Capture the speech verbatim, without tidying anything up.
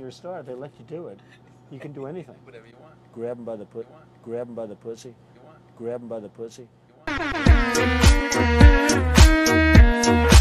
you're a star. They let you do it. You can do anything. Whatever you want. Grab him by the put. Grab him by the pussy. You want. Grab him by the pussy. You want.